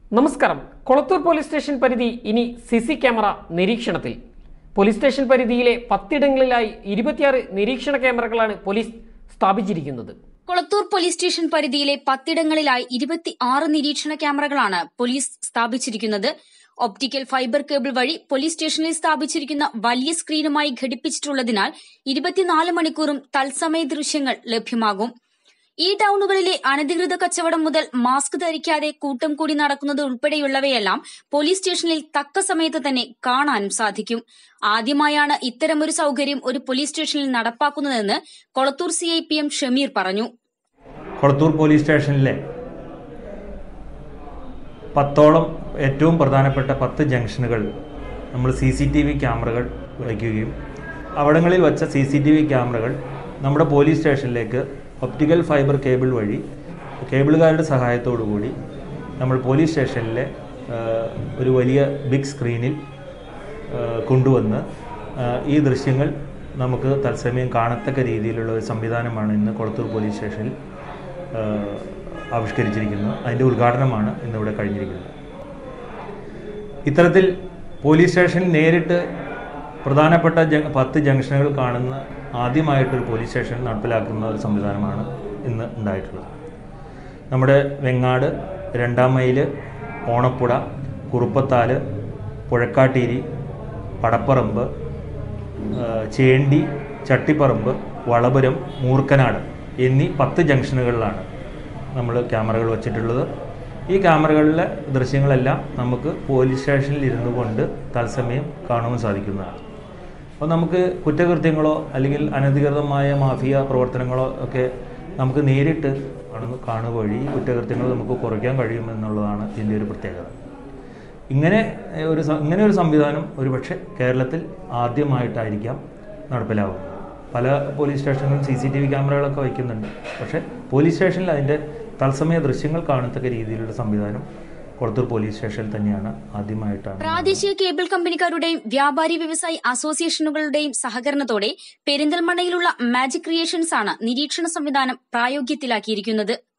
നമസ്കാരം. Kolathur police station പരിധി ഇനി സിസി ക്യാമറ നിരീക്ഷണത്തിൽ. പോലീസ് സ്റ്റേഷൻ പരിധിയിലെ 10 ഇടങ്ങളിലായി 26 നിരീക്ഷണ ക്യാമറകളാണ് പോലീസ് സ്ഥാപിച്ചിരിക്കുന്നത്. കൊളത്തൂർ പോലീസ് സ്റ്റേഷൻ പരിധിയിലെ 10 ഇടങ്ങളിലായി 26 നിരീക്ഷണ ക്യാമറകളാണ് പോലീസ് സ്ഥാപിച്ചിരിക്കുന്നത്. ഒപ്റ്റിക്കൽ ഫൈബർ കേബിൾ വഴി പോലീസ് സ്റ്റേഷനിൽ സ്ഥാപിച്ചിരിക്കുന്ന വലിയ സ്ക്രീനുമായി ഘടിപ്പിച്ചിട്ടുള്ളതിനാൽ 24 മണിക്കൂറും തത്സമയ ദൃശ്യങ്ങൾ ലഭ്യമാകും. ഈ ടൌണുകളിലെ അനധികൃത കച്ചവടം മുതൽ മാസ്ക് ധരിക്കാതെ കൂട്ടം കൂടി നടക്കുന്നത് ഉൾപ്പെടെയുള്ളവയെല്ലാം പോലീസ് സ്റ്റേഷനിൽ തക്ക സമയത്ത് തന്നെ കാണാനും സാധിക്കും. ആദ്യമായാണ് ഇത്തരമൊരു സൌകര്യം ഒരു പോലീസ് സ്റ്റേഷനിൽ നടപ്പാക്കുന്നതെന്ന് കൊളത്തൂർ CIPM ഷമീർ പറഞ്ഞു. കൊളത്തൂർ പോലീസ് സ്റ്റേഷനിലെ 10ഓളം ഏറ്റവും പ്രധാനപ്പെട്ട 10 ജംഗ്ഷനുകൾ നമ്മൾ CCTV ക്യാമറകൾ വയ്ക്കുകയും അവിടങ്ങളിൽ വച്ച CCTV ക്യാമറകൾ നമ്മുടെ പോലീസ് സ്റ്റേഷനിലേക്ക് ഒപ്റ്റിക്കൽ ഫൈബർ കേബിൾ വഴി കേബിളുകാരുടെ സഹായത്തോടുകൂടി നമ്മൾ പോലീസ് സ്റ്റേഷനിലെ ഒരു വലിയ ബിഗ് സ്ക്രീനിൽ കൊണ്ടുവന്ന് ഈ ദൃശ്യങ്ങൾ നമുക്ക് തത്സമയം കാണത്തക്ക രീതിയിലുള്ള ഒരു സംവിധാനമാണ് ഇന്ന് കൊളത്തൂർ പോലീസ് സ്റ്റേഷനിൽ ആവിഷ്കരിച്ചിരിക്കുന്നത്. അതിൻ്റെ ഉദ്ഘാടനമാണ് ഇന്നിവിടെ കഴിഞ്ഞിരിക്കുന്നത്. ഇത്തരത്തിൽ പോലീസ് സ്റ്റേഷനിൽ നേരിട്ട് പ്രധാനപ്പെട്ട 10 ജംഗ്ഷനുകൾ കാണുന്ന ആദ്യമായിട്ടൊരു പോലീസ് സ്റ്റേഷൻ നടപ്പിലാക്കുന്ന ഒരു സംവിധാനമാണ് ഇന്ന് ഉണ്ടായിട്ടുള്ളത്. നമ്മുടെ വെങ്ങാട്, 2-ാം മൈൽ, ഓണപ്പുഴ, കുറുപ്പത്താല്, പുഴക്കാട്ടീരി, പടപ്പറമ്പ്, ചേണ്ടി, ചട്ടിപ്പറമ്പ്, വളപുരം, മൂർക്കനാട് എന്നീ 10 ജംഗ്ഷനുകളിലാണ് നമ്മൾ ക്യാമറകൾ വച്ചിട്ടുള്ളത്. ഈ ക്യാമറകളിലെ ദൃശ്യങ്ങളെല്ലാം നമുക്ക് പോലീസ് സ്റ്റേഷനിൽ ഇരുന്നു കൊണ്ട് തത്സമയം കാണുവാൻ സാധിക്കുന്നതാണ്. അപ്പോൾ നമുക്ക് കുറ്റകൃത്യങ്ങളോ അല്ലെങ്കിൽ അനധികൃതമായ മാഫിയ പ്രവർത്തനങ്ങളോ ഒക്കെ നമുക്ക് നേരിട്ട് കാണുക വഴി കുറ്റകൃത്യങ്ങൾ നമുക്ക് കുറയ്ക്കാൻ കഴിയുമെന്നുള്ളതാണ് ഇതിൻ്റെ ഒരു പ്രത്യേകത. ഇങ്ങനെ ഒരു സംവിധാനം ഒരുപക്ഷെ കേരളത്തിൽ ആദ്യമായിട്ടായിരിക്കാം നടപ്പിലാവുക. പല പോലീസ് സ്റ്റേഷനിലും CCTV ക്യാമറകളൊക്കെ വയ്ക്കുന്നുണ്ട്. പക്ഷേ പോലീസ് സ്റ്റേഷനിൽ അതിൻ്റെ തത്സമയ ദൃശ്യങ്ങൾ കാണത്തക്ക രീതിയിലുള്ള സംവിധാനം കൊളത്തൂർ പോലീസ് സ്റ്റേഷനിൽ തന്നെയാണ് ആദ്യമായിട്ടാണ്. പ്രാദേശിക കേബിൾ കമ്പനിക്കാരുടെയും വ്യാപാരി വ്യവസായി അസോസിയേഷനുകളുടെയും സഹകരണത്തോടെ പെരിന്തൽമണ്ണയിലുള്ള മാജിക് ക്രിയേഷൻസ് ആണ് നിരീക്ഷണ സംവിധാനം പ്രായോഗികത്തിലാക്കിയിരിക്കുന്നത്.